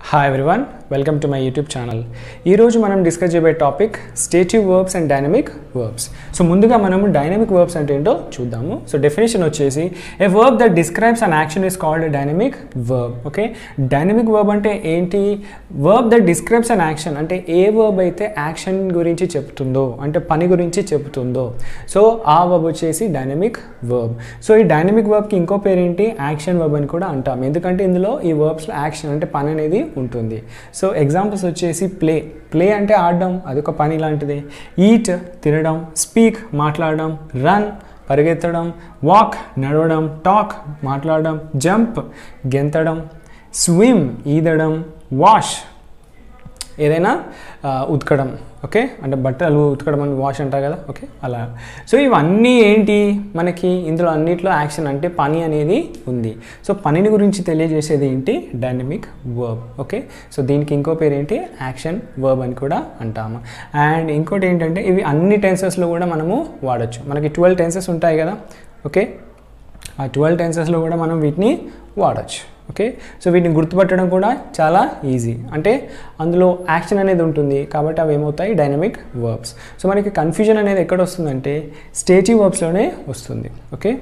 Hi everyone, welcome to my YouTube channel. ఈ రోజు మనం డిస్కస్ చేయబోయే topic stative verbs and dynamic verbs. So ముందుగా మనము డైనమిక్ వర్బ్స్ అంటే ఏంటో చూద్దాము. సో డెఫినేషన్ వచ్చేసి a verb that describes an action is called a dynamic verb. Okay, dynamic verb అంటే ఏంటి? Verb that describes an action అంటే ఏ వర్బ్ అయితే యాక్షన్ గురించి చెప్తుందో, అంటే పని గురించి చెప్తుందో, సో ఆ వర్బ్ వచ్చేసి డైనమిక్ వర్బ్. సో ఈ డైనమిక్ వర్బ్కి ఇంకో పేరు ఏంటి? యాక్షన్ వర్బ్ అని కూడా అంటాం. ఎందుకంటే ఇందులో ఈ వర్బ్స్లో యాక్షన్ అంటే పని అనేది ఉంటుంది. సో ఎగ్జాంపుల్స్ వచ్చేసి ప్లే అంటే ఆడడం, అదొక పని లాంటిది. ఈట్ తినడం, స్పీక్ మాట్లాడడం, రన్ పరిగెత్తడం, వాక్ నడవడం, టాక్ మాట్లాడడం, జంప్ గెంతడం, స్విమ్ ఈదడం, వాష్ ఏదైనా ఉతకడం. ఓకే, అంటే బట్టలు ఉతకడం అని వాష్ అంటారు కదా. ఓకే, అలా. సో ఇవన్నీ ఏంటి మనకి? ఇందులో అన్నిట్లో యాక్షన్ అంటే పని అనేది ఉంది. సో పనిని గురించి తెలియజేసేది ఏంటి? Dynamic verb. ఓకే, సో దీనికి ఇంకో పేరు ఏంటి? యాక్షన్ వర్బ్ అని కూడా అంటాము. అండ్ ఇంకోటి ఏంటంటే ఇవి అన్ని టెన్సెస్లో కూడా మనము వాడచ్చు. మనకి 12 టెన్సెస్ ఉంటాయి కదా. ఓకే, ఆ 12 టెన్సెస్లో కూడా మనం వీటిని వాడచ్చు. ఓకే, సో వీటిని గుర్తుపట్టడం కూడా చాలా ఈజీ. అంటే అందులో యాక్షన్ అనేది ఉంటుంది కాబట్టి అవి ఏమవుతాయి? Dynamic verbs. సో మనకి కన్ఫ్యూజన్ అనేది ఎక్కడ వస్తుందంటే స్టేటివ్ వర్బ్స్లోనే వస్తుంది. ఓకే,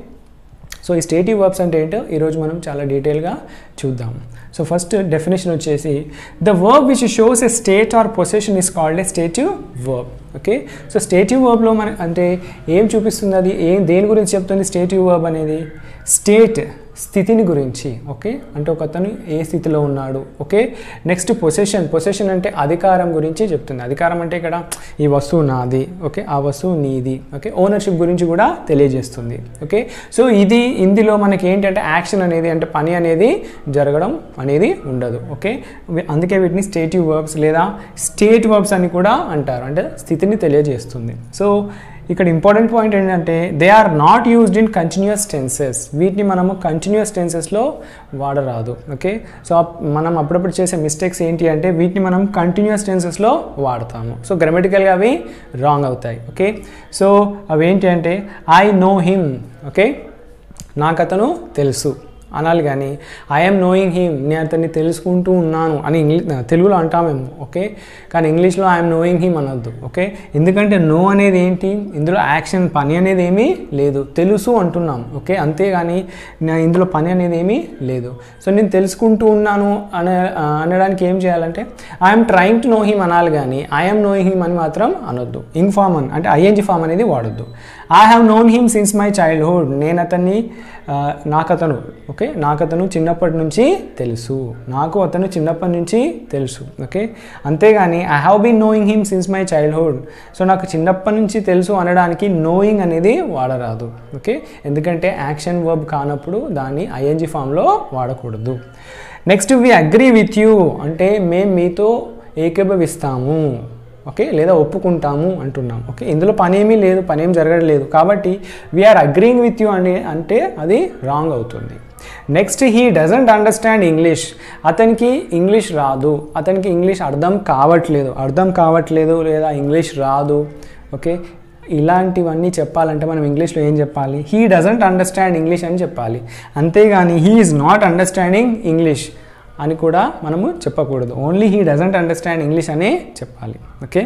సో ఈ స్టేటివ్ వర్బ్స్ అంటే ఏంటో ఈరోజు మనం చాలా డీటెయిల్గా చూద్దాం. సో ఫస్ట్ డెఫినేషన్ వచ్చేసి the verb which shows a state or position is called a stative verb. Okay, so stative వర్బ్లో మన అంటే ఏం చూపిస్తుంది? అది దేని గురించి చెప్తుంది? స్టేటివ్ వర్బ్ అనేది స్టేట్ స్థితిని గురించి. ఓకే, అంటే ఒక అతను ఏ స్థితిలో ఉన్నాడు. ఓకే, నెక్స్ట్ పొసెషన్ అంటే అధికారం గురించి చెప్తుంది. అధికారం అంటే ఇక్కడ ఈ వస్తువు నాది. ఓకే, ఆ వస్తువు నీది. ఓకే, ఓనర్షిప్ గురించి కూడా తెలియజేస్తుంది. ఓకే, సో ఇందులో మనకి ఏంటంటే యాక్షన్ అనేది అంటే పని అనేది జరగడం అనేది ఉండదు. ఓకే, అందుకే వీటిని స్టేటివ్ వర్బ్స్ లేదా స్టేట్ వర్బ్స్ అని కూడా అంటారు. అంటే స్థితిని తెలియజేస్తుంది. సో ఇక్కడ ఇంపార్టెంట్ పాయింట్ ఏంటంటే they are not used in continuous tenses. వీటిని మనము కంటిన్యూస్ టెన్సెస్లో వాడరాదు. ఓకే, సో మనం అప్పుడప్పుడు చేసే మిస్టేక్స్ ఏంటి అంటే వీటిని మనం కంటిన్యూస్ టెన్సెస్లో వాడతాము. సో గ్రామటికల్గా అవి రాంగ్ అవుతాయి. ఓకే, సో అవి ఏంటి అంటే ఐ నో హిమ్. ఓకే, నాకు అతను తెలుసు అనాలి, కానీ ఐఎమ్ నోయింగ్ హిమ్, నేను అతన్ని తెలుసుకుంటూ ఉన్నాను అని తెలుగులో అంటామేమో. ఓకే, కానీ ఇంగ్లీష్లో ఐఎమ్ నోయింగ్ హిమ్ అనొద్దు. ఓకే, ఎందుకంటే నో అనేది ఏంటి? ఇందులో యాక్షన్ పని అనేది ఏమీ లేదు, తెలుసు అంటున్నాం. ఓకే, అంతేగాని ఇందులో పని అనేది ఏమీ లేదు. సో నేను తెలుసుకుంటూ ఉన్నాను అనడానికి ఏం చేయాలంటే I'm trying to know him అనాలి, కానీ ఐఎమ్ నోయింగ్ హిమ్ అని మాత్రం అనొద్దు. ఇంగ్ ఫామ్ అంటే ఐఎన్జి ఫామ్ అనేది వాడొద్దు. I have known him since my childhood, నేను అతన్ని నాకు అతను చిన్నప్పటి నుంచి తెలుసు, నాకు అతను చిన్నప్పటి నుంచి తెలుసు. ఓకే, అంతేగాని I have been knowing him since my childhood, so నాకు చిన్నప్పటి నుంచి తెలుసు అనడానికి నోయింగ్ అనేది వాడరాదు. ఓకే, ఎందుకంటే యాక్షన్ వర్బ్ కానప్పుడు దాన్ని ఐఎన్జి ఫామ్లో వాడకూడదు. Next we agree with you అంటే మేము మీతో ఏకీభవిస్తాము. ఓకే, లేదా ఒప్పుకుంటాము అంటున్నాం. ఓకే, ఇందులో పని ఏమీ లేదు, పని ఏం జరగట్లేదు కాబట్టి వీఆర్ అగ్రీయింగ్ విత్ యూ అంటే అది రాంగ్ అవుతుంది. Next he doesn't understand English, అతనికి ఇంగ్లీష్ రాదు, అతనికి ఇంగ్లీష్ అర్థం కావట్లేదు లేదా ఇంగ్లీష్ రాదు. ఓకే, ఇలాంటివన్నీ చెప్పాలంటే మనం ఇంగ్లీష్లో ఏం చెప్పాలి? హీ డజంట్ అండర్స్టాండ్ ఇంగ్లీష్ అని చెప్పాలి. అంతేగాని he is not understanding English అని కూడా మనము చెప్పకూడదు. Only he doesn't understand English అనే చెప్పాలి. ఓకే,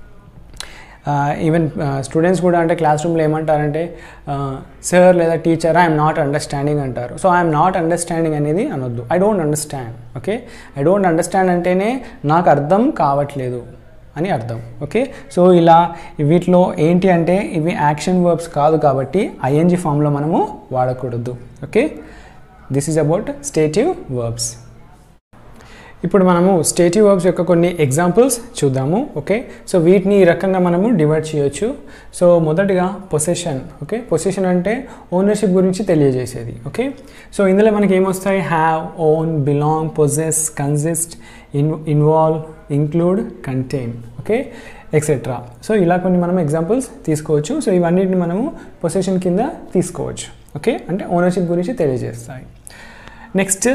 ఈవెన్ స్టూడెంట్స్ కూడా అంటే క్లాస్ రూమ్లో ఏమంటారంటే సార్ లేదా టీచర్ ఐఎమ్ నాట్ అండర్స్టాండింగ్ అంటారు. సో ఐఎమ్ నాట్ అండర్స్టాండింగ్ అనేది అనొద్దు. I don't understand. Okay, I don't understand అంటేనే నాకు అర్థం కావట్లేదు అని అర్థం. ఓకే, సో ఇలా వీటిలో ఏంటి అంటే ఇవి యాక్షన్ వర్బ్స్ కాదు కాబట్టి ఐఎన్జి ఫామ్లో మనము వాడకూడదు. Okay, this is about stative verbs. ఇప్పుడు మనము స్టేటివ్ వర్బ్స్ యొక్క కొన్ని ఎగ్జాంపుల్స్ చూద్దాము. ఓకే, సో వీటిని ఈ రకంగా మనము డివైడ్ చేయొచ్చు. సో మొదటిగా పొసెషన్. ఓకే, పొసెషన్ అంటే ఓనర్షిప్ గురించి తెలియజేసేది. ఓకే, సో ఇందులో మనకి ఏమొస్తాయి? Have, own, belong, possess, consist, involve, include, contain. Okay, etcetera. So ఇలా కొన్ని మనం ఎగ్జాంపుల్స్ తీసుకోవచ్చు. సో ఇవన్నిటిని మనము పొసెషన్ కింద తీసుకోవచ్చు. ఓకే, అంటే ఓనర్షిప్ గురించి తెలియజేస్తాయి. నెక్స్ట్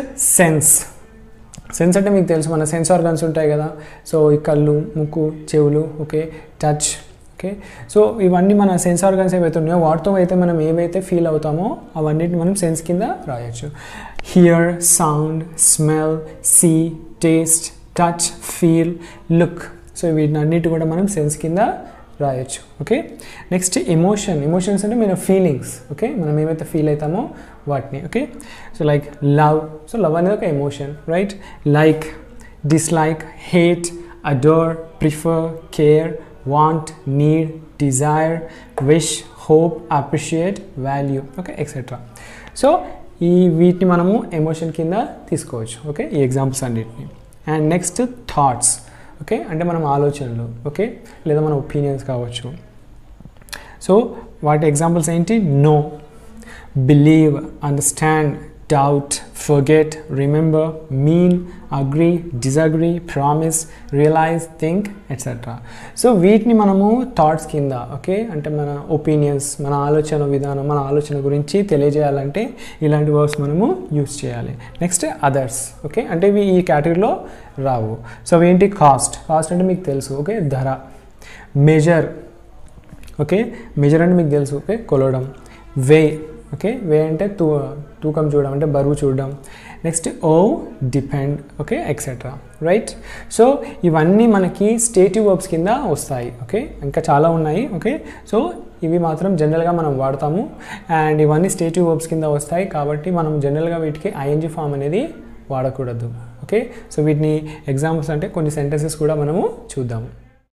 సెన్స్ అంటే మీకు తెలుసు, మన సెన్స్ ఆర్గన్స్ ఉంటాయి కదా. సో ఈ కళ్ళు, ముక్కు, చెవులు, ఓకే, టచ్. ఓకే, సో ఇవన్నీ మన సెన్స్ ఆర్గన్స్ ఏవైతే ఉన్నాయో వాటితో అయితే మనం ఏవైతే ఫీల్ అవుతామో అవన్నిటిని మనం సెన్స్ కింద రాయొచ్చు. Hear, sound, smell, see, taste, touch, feel, look. So వీటినన్నిటి కూడా మనం సెన్స్ కింద రాయొచ్చు. ఓకే, నెక్స్ట్ ఎమోషన్స్ అంటే మన ఫీలింగ్స్. ఓకే, మనం ఏమైతే ఫీల్ అవుతామో వాటిని. Okay, so like love. So love అనేది ఒక emotion, right? Like, dislike, hate, adore, prefer, care, want, need, desire, wish, hope, appreciate, value, okay, etcetera. So వీటిని మనము ఎమోషన్ కింద తీసుకోవచ్చు. ఓకే, ఈ ఎగ్జాంపుల్స్ అన్నిటిని. And next thoughts. ఓకే, అంటే మనం ఆలోచనలు. ఓకే, లేదా మన ఒపీనియన్స్ కావచ్చు. సో వాటి ఎగ్జాంపుల్స్ ఏంటి? Know, believe, understand, doubt, forget, remember, mean, agree, disagree, promise, realise, think, etcetera. So వీటిని మనము థాట్స్ కింద, ఓకే, అంటే మన ఒపీనియన్స్, మన ఆలోచన విధానం, మన ఆలోచన గురించి తెలియజేయాలంటే ఇలాంటి వర్డ్స్ మనము యూస్ చేయాలి. Next others. ఓకే, అంటే ఇవి ఈ కేటగిరీలో రావు. సో అవి ఏంటి? కాస్ట్ అంటే మీకు తెలుసు. ఓకే, ధర. మెజర్. ఓకే, మెజర్ అంటే మీకు తెలుసు. ఓకే, కొలవడం. వే. ఓకే, వే అంటే తూకం చూడడం, అంటే బరువు చూడడం. Next depend, okay, etcetera, right? So ఇవన్నీ మనకి స్టేటివ్ వర్బ్స్ కింద వస్తాయి. ఓకే, ఇంకా చాలా ఉన్నాయి. ఓకే, సో ఇవి మాత్రం జనరల్గా మనం వాడతాము. అండ్ ఇవన్నీ స్టేటివ్ వర్బ్స్ కింద వస్తాయి కాబట్టి మనం జనరల్గా వీటికి ఐఎన్జీ ఫామ్ అనేది వాడకూడదు. ఓకే, సో వీటిని ఎగ్జాంపుల్స్ అంటే కొన్ని సెంటెన్సెస్ కూడా మనము చూద్దాము.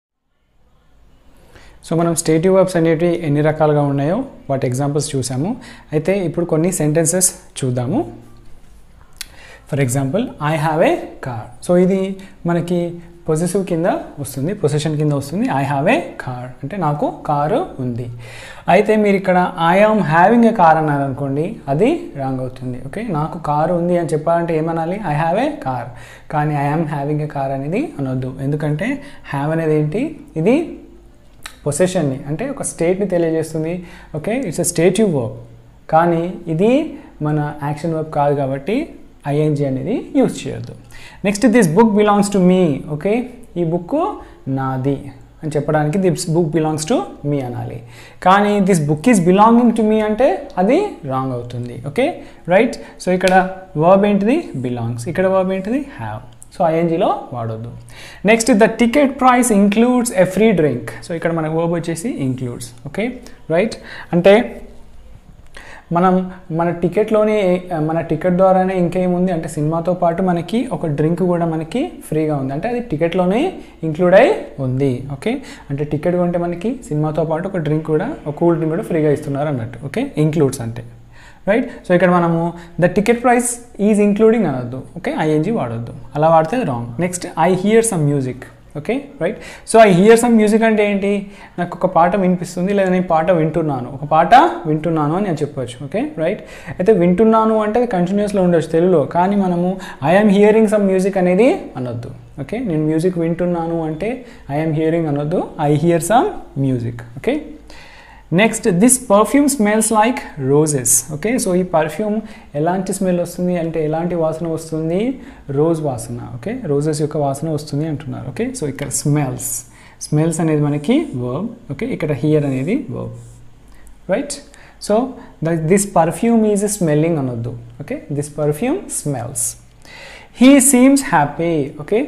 సో మనం స్టేటివ్ వర్బ్స్ అనేవి ఎన్ని రకాలుగా ఉన్నాయో వాటి ఎగ్జాంపుల్స్ చూసాము. అయితే ఇప్పుడు కొన్ని సెంటెన్సెస్ చూద్దాము. For example, I have a car. So ఇది మనకి పొసెసివ్ కింద వస్తుంది, పొసెషన్ కింద వస్తుంది. ఐ హ్యావ్ ఏ కార్ అంటే నాకు కారు ఉంది. అయితే మీరు ఇక్కడ I am having a car అన్నారు అనుకోండి, అది రాంగ్ అవుతుంది. ఓకే, నాకు కారు ఉంది అని చెప్పాలంటే ఏమనాలి? I have a car. కానీ I am having a car అనేది అనొద్దు. ఎందుకంటే హ్యావ్ అనేది ఏంటి? ఇది పొసెషన్ని, అంటే ఒక స్టేట్ని తెలియజేస్తుంది. Okay, it's a stative verb. కానీ ఇది మన యాక్షన్ వర్బ్ కాదు కాబట్టి ఐఎన్జీ అనేది యూజ్ చేయొద్దు. Next, this book belongs to me. Okay, ఈ బుక్ నాది అని చెప్పడానికి this book belongs to me అనాలి. కానీ this book is belonging to me అంటే అది రాంగ్ అవుతుంది. Okay, right? సో ఇక్కడ వర్బ్ ఏంటిది? బిలాంగ్స్. ఇక్కడ వర్బ్ ఏంటిది? హ్యావ్. సో ఐఎన్జీలో వాడొద్దు. Next, the ticket price includes a free drink. So ఇక్కడ మనకు వర్బ్ వచ్చేసి ఇంక్లూడ్స్. Okay, right? అంటే మన టికెట్లోనే, మన టికెట్ ద్వారానే ఇంకేముంది అంటే సినిమాతో పాటు మనకి ఒక డ్రింక్ కూడా మనకి ఫ్రీగా ఉంది. అంటే అది టికెట్లోనే ఇంక్లూడ్ అయి ఉంది. ఓకే, అంటే టికెట్ కొంటే మనకి సినిమాతో పాటు ఒక డ్రింక్ కూడా, ఒక కూల్ డ్రింక్ కూడా ఫ్రీగా ఇస్తున్నారు అన్నట్టు. ఓకే, ఇంక్లూడ్స్ అంటే, రైట్? సో ఇక్కడ మనము the ticket price is including అనొద్దు. ఓకే, ఐఎన్జీ వాడొద్దు, అలా వాడితే wrong. Next, I hear some music. Okay, right? So I hear some music అంటే ఏంటి? నాకు ఒక పాట వినిపిస్తుంది, లేదా నేను పాట వింటున్నాను, ఒక పాట వింటున్నాను అని నేను చెప్పొచ్చు. Okay, right? అయితే వింటున్నాను అంటే అది కంటిన్యూస్లో ఉండొచ్చు తెలుగులో, కానీ మనము ఐఎమ్ హియరింగ్ సమ్ మ్యూజిక్ అనేది అనొద్దు. ఓకే, నేను మ్యూజిక్ వింటున్నాను అంటే ఐఎమ్ హియరింగ్ అనొద్దు, I hear some music. Okay, next, this perfume smells like roses. Okay, so ఈ పర్ఫ్యూమ్ ఎలాంటి స్మెల్ వస్తుంది అంటే ఎలాంటి వాసన వస్తుంది? రోజ్ వాసన. ఓకే, రోజెస్ యొక్క వాసన వస్తుంది అంటున్నారు. ఓకే, సో ఇక్కడ స్మెల్స్ అనేది మనకి వర్బ్. ఓకే, ఇక్కడ హియర్ అనేది verb, right? So this perfume is smelling అనొద్దు. Okay, this perfume smells. He seems happy. Okay,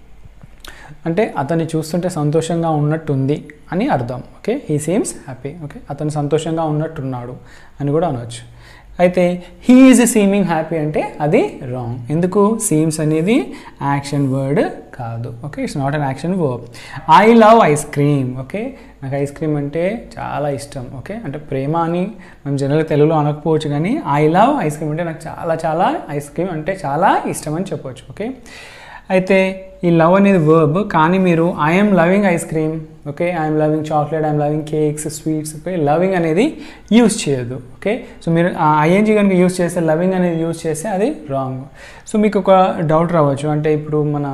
అంటే అతన్ని చూస్తుంటే సంతోషంగా ఉన్నట్టుంది అని అర్థం. Okay, he seems happy. Okay, అతను సంతోషంగా ఉన్నట్టున్నాడు అని కూడా అనవచ్చు. అయితే హీ ఈజ్ సీమింగ్ హ్యాపీ అంటే అది రాంగ్. ఎందుకు? సీమ్స్ అనేది యాక్షన్ వర్డ్ కాదు. Okay, it's not an action verb. I love ice cream. Okay, నాకు ఐస్ క్రీమ్ అంటే చాలా ఇష్టం. ఓకే, అంటే ప్రేమ అని మనం జనరల్గా తెలుగులో అనకపోవచ్చు, కానీ ఐ లవ్ ఐస్ క్రీమ్ అంటే నాకు చాలా ఐస్ క్రీమ్ అంటే చాలా ఇష్టం అని చెప్పవచ్చు. ఓకే, అయితే ఈ లవ్ అనేది వర్బ్, కానీ మీరు I'm loving ice cream, okay, I'm loving chocolate, I'm loving cakes, sweets, okay, loving అనేది యూజ్ చేయదు. ఓకే, సో మీరు ఐఎన్జీ కనుక యూజ్ చేస్తే, లవింగ్ అనేది యూజ్ చేస్తే అది రాంగ్. సో మీకు ఒక డౌట్ రావచ్చు, అంటే ఇప్పుడు మన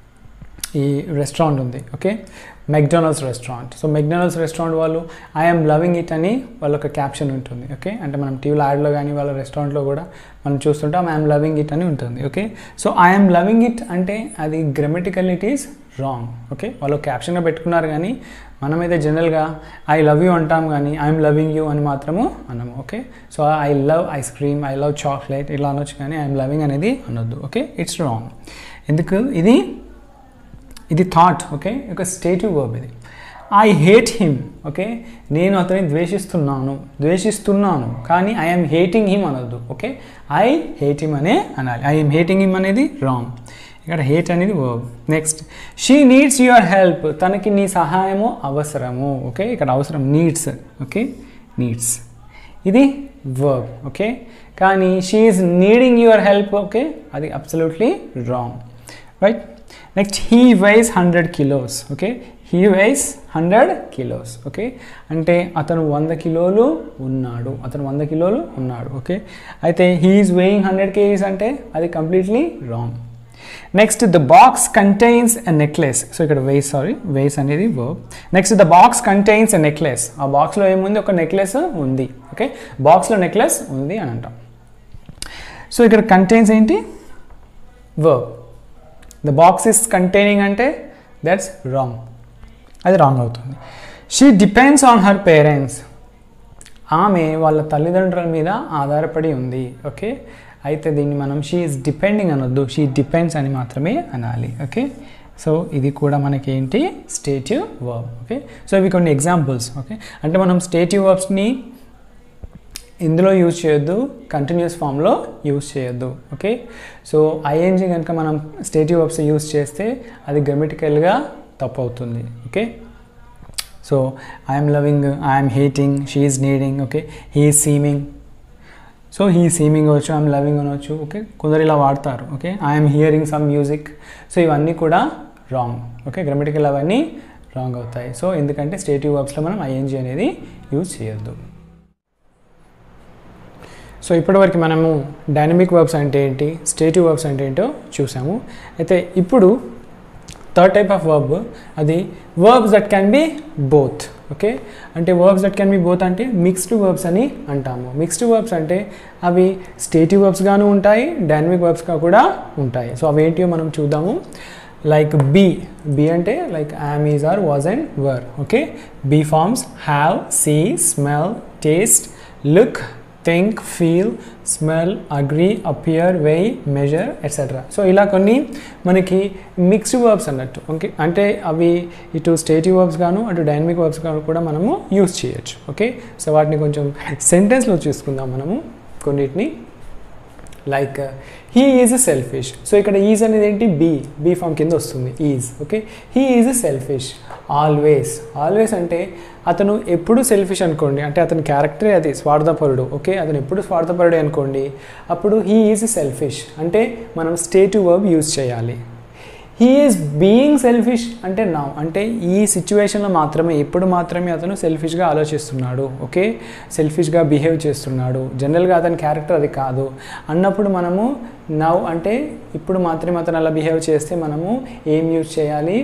ఈ రెస్టారెంట్ ఉంది. Okay, McDonald's restaurant. So McDonald's restaurant వాళ్ళు ఐఎమ్ లవింగ్ ఇట్ అని వాళ్ళ ఒక క్యాప్షన్ ఉంటుంది. ఓకే, అంటే మనం టీవీలో యాడ్లో కానీ వాళ్ళ రెస్టారెంట్లో కూడా మనం చూస్తుంటాం ఐఎమ్ లవింగ్ ఇట్ అని ఉంటుంది. Okay, so I'm loving it అంటే అది grammatical it is wrong. Okay, వాళ్ళు క్యాప్షన్గా పెట్టుకున్నారు, కానీ మనమైతే జనరల్గా ఐ లవ్ యూ అంటాం, కానీ ఐఎమ్ లవింగ్ యూ అని మాత్రము అనము. Okay, so I love ice cream, I love chocolate ఇలా అనొచ్చు, కానీ ఐఎమ్ లవింగ్ అనేది అనొద్దు. Okay, it's wrong. ఎందుకు? ఇది ఇది థాట్, ఓకే, ఒక స్టేటివ్ వర్బ్ ఇది. ఐ హేట్ హిమ్, ఓకే, నేను అతన్ని ద్వేషిస్తున్నాను కానీ ఐఎమ్ హేటింగ్ హిమ్ అనొద్దు, ఓకే, ఐ హేట్ హిమ్ అనే అనాలి. ఐఎమ్ హేటింగ్ హిమ్ అనేది రాంగ్, ఇక్కడ హేట్ అనేది verb. Next she needs your help, తనకి నీ సహాయము అవసరము, ఓకే, ఇక్కడ అవసరం నీడ్స్, ఓకే, నీడ్స్ ఇది వర్బ్, ఓకే, కానీ she is needing your help, okay, అది absolutely wrong, right. Next he weighs 100 kilos, okay, he weighs 100 kilos, okay, అంటే అతను 100 కిలోలు ఉన్నాడు, ఓకే, అయితే హీ ఈజ్ weighing 100 kgs అంటే అది completely wrong. Next the box contains a necklace, so ఇక్కడ weighs అనేది verb. Next the box contains a necklace, ఆ బాక్స్లో ఏముంది, ఒక నెక్లెస్ ఉంది, ఓకే, బాక్స్లో నెక్లెస్ ఉంది అని అంటాం. సో ఇక్కడ కంటైన్స్ ఏంటి, verb. The box is containing అంటే దట్స్ రాంగ్, అది రాంగ్ అవుతుంది. She depends on her parents, ఆమె వాళ్ళ తల్లిదండ్రుల మీద ఆధారపడి ఉంది, ఓకే, అయితే దీన్ని మనం షీ ఈజ్ డిపెండింగ్ అనొద్దు, షీ డిపెండ్స్ అని మాత్రమే అనాలి, ఓకే. సో ఇది కూడా మనకి ఏంటి, స్టేటివ్ వర్బ్, ఓకే. సో ఇవి కొన్ని ఎగ్జాంపుల్స్, ఓకే, అంటే మనం స్టేటివ్ వర్బ్స్ని ఇందులో యూజ్ చేయొద్దు, కంటిన్యూస్ ఫామ్లో యూజ్ చేయొద్దు, ఓకే. సో ఐఎన్జీ కనుక మనం స్టేటివ్ వర్బ్స్ యూజ్ చేస్తే అది గ్రామటికల్గా తప్పు అవుతుంది, okay. So I'm loving, I'm hating, she is needing, okay, he is seeming, so he seeming అవచ్చు, ఐఎమ్ లవింగ్ అనవచ్చు, ఓకే, కొందరు ఇలా వాడతారు, okay, I'm hearing some music, so ఇవన్నీ కూడా రాంగ్, ఓకే, గ్రామటికల్ అవన్నీ రాంగ్ అవుతాయి. సో ఎందుకంటే స్టేటివ్ వర్బ్స్లో మనం ఐఎన్జీ అనేది యూజ్ చేయొద్దు. సో ఇప్పటివరకు మనము డైనమిక్ వర్బ్స్ అంటే ఏంటి, స్టేటివ్ వర్బ్స్ అంటే ఏంటో చూసాము. అయితే ఇప్పుడు థర్డ్ టైప్ ఆఫ్ వర్బ్, అది verbs that can be both, okay, అంటే verbs that can be both అంటే మిక్స్డ్ వర్బ్స్ అని అంటాము. మిక్స్డ్ వర్బ్స్ అంటే అవి స్టేటివ్ వర్బ్స్గాను ఉంటాయి, డైనమిక్ వర్బ్స్గా కూడా ఉంటాయి. సో అవి ఏంటియో మనం చూద్దాము. లైక్ బీ అంటే like am, is, are, was and were, okay. Be forms have, see, smell, taste, look, think, feel, smell, agree, appear, weigh, measure, etc. So ఇలా కొన్ని మనకి మిక్స్డ్ వర్బ్స్ అన్నట్టు, ఓకే, అంటే అవి ఇటు స్టేటివ్ వర్బ్స్ గాను అటు డైనమిక్ వర్బ్స్ గాను కూడా మనము యూజ్ చేయొచ్చు, ఓకే. సో వాటిని కొంచెం సెంటెన్స్లో చూసుకుందాం మనము కొన్నిటిని. Like he is selfish, so ఇక్కడ ఈజ్ అనేది ఏంటి, బీ ఫామ్ కింద వస్తుంది is, okay. He is selfish. Always అంటే అతను ఎప్పుడు సెల్ఫిష్ అనుకోండి, అంటే అతని క్యారెక్టరే అది స్వార్థపరుడు, ఓకే, అతను ఎప్పుడు స్వార్థపరుడే అనుకోండి, అప్పుడు హీ ఈజ్ సెల్ఫిష్ అంటే మనం స్టేటివ్ వర్బ్ యూజ్ చేయాలి. హీ ఈజ్ బీయింగ్ సెల్ఫిష్ అంటే నౌ, అంటే ఈ సిచ్యువేషన్లో మాత్రమే, ఇప్పుడు మాత్రమే అతను సెల్ఫిష్గా ఆలోచిస్తున్నాడు, ఓకే, సెల్ఫిష్గా బిహేవ్ చేస్తున్నాడు, జనరల్గా అతని క్యారెక్టర్ అది కాదు అన్నప్పుడు మనము నౌ అంటే ఇప్పుడు మాత్రమే అతను అలా బిహేవ్ చేస్తే మనము ఏం యూజ్ చేయాలి,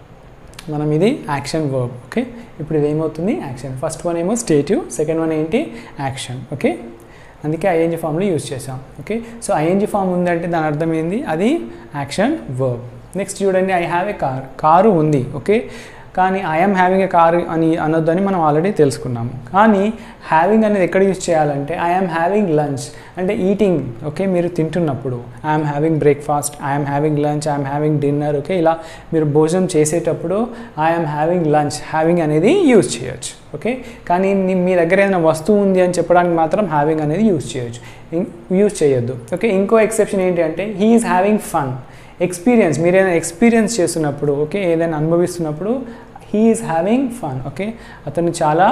మనం ఇది యాక్షన్ వర్బ్, ఓకే. ఇప్పుడు ఇది ఏమవుతుంది, యాక్షన్. ఫస్ట్ వన్ ఏమో స్టేటివ్, సెకండ్ వన్ ఏంటి, యాక్షన్, ఓకే. అందుకే ఐఎన్జీ ఫామ్లో యూజ్ చేసాం, ఓకే. సో ఐఎన్జీ ఫామ్ ఉందంటే దాని అర్థం ఏంది, అది యాక్షన్ వర్బ్. నెక్స్ట్ చూడండి, ఐ హ్యావ్ ఏ కారు ఉంది, ఓకే, కానీ ఐఎమ్ హ్యావింగ్ ఏ కార్ అని అనొద్దని మనం ఆల్రెడీ తెలుసుకున్నాము. కానీ హ్యావింగ్ అనేది ఎక్కడ యూజ్ చేయాలంటే ఐఎమ్ హ్యావింగ్ లంచ్ అంటే ఈటింగ్, ఓకే, మీరు తింటున్నప్పుడు I'm having breakfast, I'm having lunch, I'm having dinner, okay, ఇలా మీరు భోజనం చేసేటప్పుడు ఐఎమ్ హ్యావింగ్ లంచ్, హ్యావింగ్ అనేది యూజ్ చేయొచ్చు, ఓకే. కానీ మీ దగ్గర ఏదైనా వస్తువు ఉంది అని చెప్పడానికి మాత్రం హ్యావింగ్ అనేది యూజ్ చేయొద్దు, ఓకే. ఇంకో ఎక్సెప్షన్ ఏంటి అంటే he is having fun, experience, మీరు ఏదైనా ఎక్స్పీరియన్స్ చేస్తున్నప్పుడు, ఓకే, ఏదైనా అనుభవిస్తున్నప్పుడు he is having fun, okay, అతను చాలా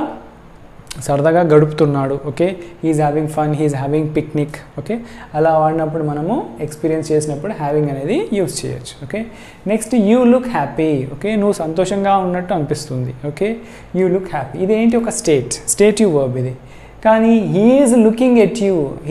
సరదాగా గడుపుతున్నాడు, okay, he is having fun, he is having picnic, okay, అలా వాడినప్పుడు మనము ఎక్స్పీరియన్స్ చేసినప్పుడు హ్యావింగ్ అనేది యూజ్ చేయొచ్చు, okay. Next you look happy, okay, నువ్వు సంతోషంగా ఉన్నట్టు అనిపిస్తుంది, ఓకే, యూ లుక్ హ్యాపీ, ఇది ఏంటి, ఒక స్టేటివ్ వర్బ్ ఇది. కానీ he is looking at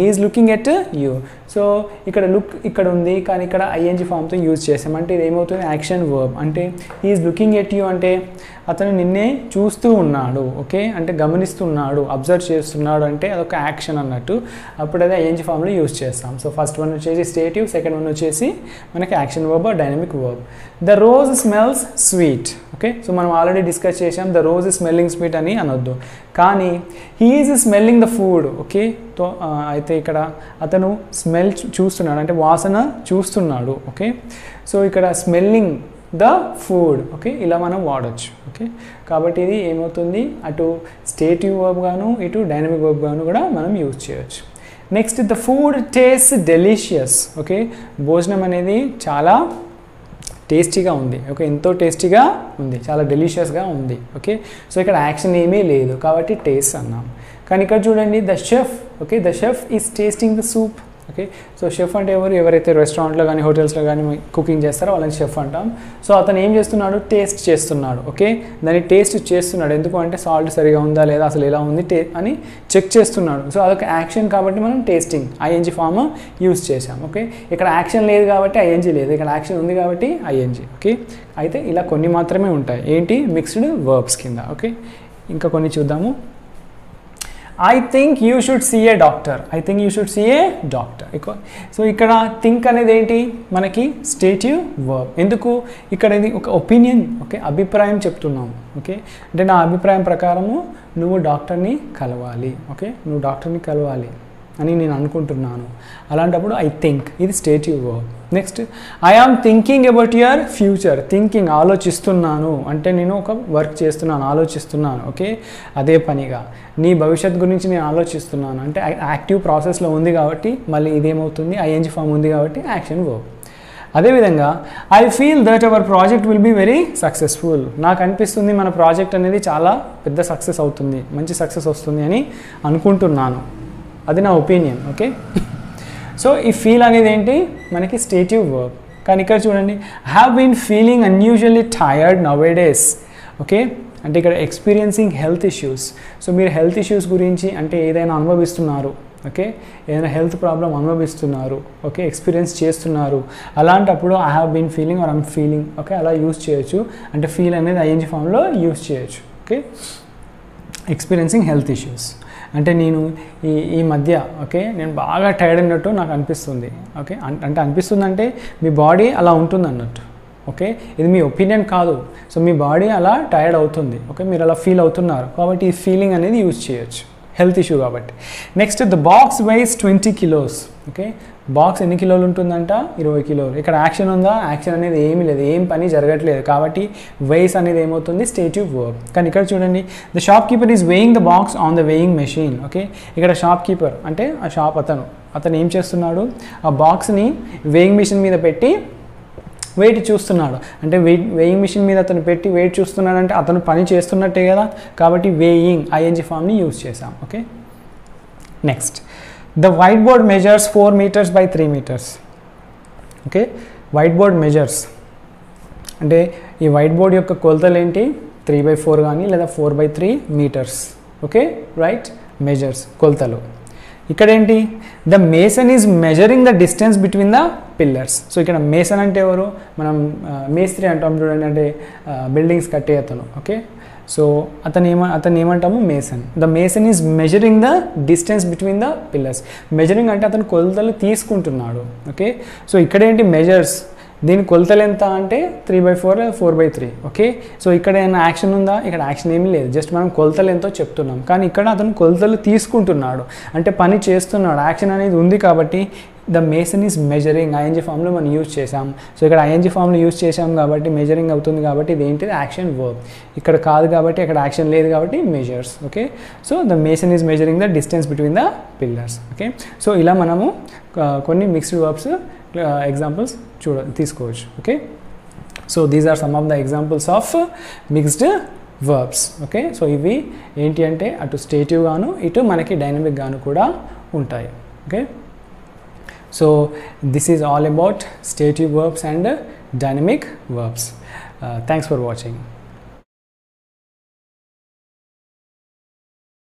you, so ఇక్కడ లుక్ ఇక్కడ ఉంది కానీ ఇక్కడ ఐఎన్జీ ఫామ్తో యూజ్ చేసాం, అంటే ఇది ఏమవుతుంది, యాక్షన్ వర్బ్. అంటే he is looking at you అంటే అతను నిన్నే చూస్తూ ఉన్నాడు, ఓకే, అంటే గమనిస్తున్నాడు, అబ్జర్వ్ చేస్తున్నాడు, అంటే అదొక యాక్షన్ అన్నట్టు, అప్పుడు అది ఐఎన్జీ ఫామ్లో యూజ్ చేస్తాం. సో ఫస్ట్ వన్ వచ్చేసి స్టేటివ్, సెకండ్ వన్ వచ్చేసి మనకి action verb, dynamic verb. The rose smells sweet, okay, so మనం ఆల్రెడీ డిస్కస్ చేసాం ద రోజ్ స్మెల్లింగ్ స్వీట్ అని అనొద్దు, కానీ he is smelling the food, okay. అయితే ఇక్కడ అతను స్మెల్ చూస్తున్నాడు అంటే వాసన చూస్తున్నాడు, ఓకే. సో ఇక్కడ స్మెల్లింగ్ ద ఫుడ్. ఓకే, ఇలా మనం వాడచ్చు. ఓకే, కాబట్టి ఇది ఏమవుతుంది, అటు స్టేటివ్ వర్బ్ గాను ఇటు డైనమిక్ వర్బ్ గాను కూడా మనం యూజ్ చేయొచ్చు. Next, the food taste delicious. Okay, భోజనం అనేది చాలా టేస్టీగా ఉంది. ఓకే, ఎంతో టేస్టీగా ఉంది, చాలా డెలిషియస్గా ఉంది. ఓకే, సో ఇక్కడ యాక్షన్ ఏమీ లేదు కాబట్టి టేస్ట్ అన్నాం. కానీ ఇక్కడ చూడండి, the chef. Okay, the chef is tasting the soup. Okay, so chef అంటే ఎవరైతే రెస్టారెంట్లో కానీ హోటల్స్లో కానీ కుకింగ్ చేస్తారో వాళ్ళని షెఫ్ అంటాం. సో అతను ఏం చేస్తున్నాడు, టేస్ట్ చేస్తున్నాడు. ఓకే, దాన్ని టేస్ట్ చేస్తున్నాడు. ఎందుకు అంటే సాల్ట్ సరిగా ఉందా లేదా, అసలు ఎలా ఉంది అని చెక్ చేస్తున్నాడు. సో అదొక యాక్షన్ కాబట్టి మనం టేస్టింగ్ ఐఎన్జీ ఫామ్ యూజ్ చేసాం. ఓకే, ఇక్కడ యాక్షన్ లేదు కాబట్టి ఐఎన్జీ లేదు, ఇక్కడ యాక్షన్ ఉంది కాబట్టి ఐఎన్జీ. ఓకే, అయితే ఇలా కొన్ని మాత్రమే ఉంటాయి. ఏంటి, మిక్స్డ్ వర్బ్స్ కింద. ఓకే, ఇంకా కొన్ని చూద్దాము. I think you should see a doctor. I think you should see a doctor. So ఇక్కడ థింక్ అనేది ఏంటి, మనకి స్టేటివ్ వర్బ్. ఎందుకు, ఇక్కడ ఇది ఒక ఒపీనియన్. ఓకే, అభిప్రాయం చెప్తున్నాము. ఓకే, అంటే నా అభిప్రాయం ప్రకారము నువ్వు డాక్టర్ని కలవాలి. ఓకే, నువ్వు డాక్టర్ని కలవాలి అని నేను అనుకుంటున్నాను. అలాంటప్పుడు ఐ థింక్, ఇది stative verb. Next, I am thinking about your future. Thinking, ఆలోచిస్తున్నాను అంటే నేను ఒక వర్క్ చేస్తున్నాను, ఆలోచిస్తున్నాను. ఓకే, అదే పనిగా నీ భవిష్యత్ గురించి నేను ఆలోచిస్తున్నాను అంటే యాక్టివ్ ప్రాసెస్లో ఉంది కాబట్టి మళ్ళీ ఇదేమవుతుంది, ఐఎన్జీ ఫామ్ ఉంది కాబట్టి యాక్షన్ వర్బ్. అదేవిధంగా I feel that our project will be very successful. నాకు అనిపిస్తుంది మన ప్రాజెక్ట్ అనేది చాలా పెద్ద సక్సెస్ అవుతుంది, మంచి సక్సెస్ వస్తుంది అని అనుకుంటున్నాను. అది నా ఒపీనియన్. ఓకే, సో ఈ ఫీల్ అనేది ఏంటి, మనకి స్టేటివ్ వర్బ్. కానీ ఇక్కడ చూడండి, I have been feeling unusually tired nowadays. Okay, అంటే ఇక్కడ ఎక్స్పీరియన్సింగ్ హెల్త్ ఇష్యూస్. సో మీరు హెల్త్ ఇష్యూస్ గురించి అంటే ఏదైనా అనుభవిస్తున్నారు. ఓకే, ఏదైనా హెల్త్ ప్రాబ్లం అనుభవిస్తున్నారు. ఓకే, ఎక్స్పీరియన్స్ చేస్తున్నారు. అలాంటప్పుడు I have been feeling or I'm feeling. Okay, అలా యూజ్ చేయొచ్చు. అంటే ఫీల్ అనేది ఐఎన్జీ ఫామ్లో యూజ్ చేయొచ్చు. ఓకే, ఎక్స్పీరియన్సింగ్ హెల్త్ ఇష్యూస్ అంటే నేను ఈ మధ్య ఓకే నేను బాగా టైర్డ్ అయినట్టు నాకు అనిపిస్తుంది. ఓకే, అంటే అనిపిస్తుంది అంటే మీ బాడీ అలా ఉంటుంది అన్నట్టు. ఓకే, ఇది మీ ఒపీనియన్ కాదు. సో మీ బాడీ అలా టైర్డ్ అవుతుంది. ఓకే, మీరు అలా ఫీల్ అవుతున్నారు కాబట్టి ఈ ఫీలింగ్ అనేది యూజ్ చేయొచ్చు, హెల్త్ ఇష్యూ కాబట్టి. Next, the box weighs 20 kilos. Okay, box ఎన్ని కిలోలు ఉంటుందంట, 20 కిలోలు. ఇక్కడ యాక్షన్ ఉందా, యాక్షన్ అనేది ఏమీ లేదు, ఏం పని జరగట్లేదు కాబట్టి weighs అనేది ఏమవుతుంది, స్టేటివ్ వర్బ్. కానీ ఇక్కడ చూడండి, the shop keeper is weighing the box on the weighing machine. Okay, ఇక్కడ షాప్ కీపర్ అంటే ఆ షాప్ అతను ఏం చేస్తున్నాడు, ఆ బాక్స్ని వేయింగ్ మిషన్ మీద పెట్టి వెయిట్ చూస్తున్నాడు. అంటే వేయింగ్ మిషన్ మీద అతను పెట్టి వెయిట్ చూస్తున్నాడు అంటే అతను పని చేస్తున్నట్టే కదా, కాబట్టి వేయింగ్ ఐఎన్జీ ఫామ్ని యూజ్ చేసాం. Okay, next, the white board measures 4 meters by 3 meters. Okay, white board measures అంటే ఈ వైట్ బోర్డ్ యొక్క కొలతలు ఏంటి, 3/4 కానీ లేదా 4/3 meters. ఓకే, రైట్, మెజర్స్ కొలతలు. ఇక్కడ ఏంటి, the mason is measuring the distance between the pillars. So ఇక్కడ మేసన్ అంటే ఎవరు, మనం మేస్త్రి అంటాం చూడండి, అంటే బిల్డింగ్స్ కట్టే అతను. ఓకే, సో అతను ఏమంటాము, mason. The mason is measuring the distance between the pillars. Measuring అంటే అతను కొలతలు తీసుకుంటున్నాడు. ఓకే, సో ఇక్కడ ఏంటి, మెజర్స్, దీని కొలతలు ఎంత అంటే 3/4 4/3. ఓకే, సో ఇక్కడ ఏమైనా యాక్షన్ ఉందా, ఇక్కడ యాక్షన్ ఏమీ లేదు, జస్ట్ మనం కొలతలు ఎంతో చెప్తున్నాం. కానీ ఇక్కడ అతను కొలతలు తీసుకుంటున్నాడు అంటే పని చేస్తున్నాడు, యాక్షన్ అనేది ఉంది కాబట్టి the mason is measuring ING ఫామ్లో మనం యూజ్ చేసాం. సో ఇక్కడ ఐఎన్జీ ఫామ్లో యూజ్ చేసాం కాబట్టి మెజరింగ్ అవుతుంది కాబట్టి ఇది ఏంటిది, యాక్షన్ వర్బ్. ఇక్కడ కాదు కాబట్టి ఇక్కడ యాక్షన్ లేదు కాబట్టి measures. Okay, so the mason is measuring the distance between the pillars. Okay, so ఇలా మనము కొన్ని మిక్స్డ్ వర్బ్స్ ఎగ్జాంపుల్స్ తీసుకోవచ్చు. Okay, so these are some of the examples of mixed verbs. Okay, so ఇవి ఏంటి అంటే అటు స్టేటివ్ గాను ఇటు మనకి డైనమిక్ గాను కూడా ఉంటాయి. Okay, so this is all about stative verbs and dynamic verbs. Thanks for watching.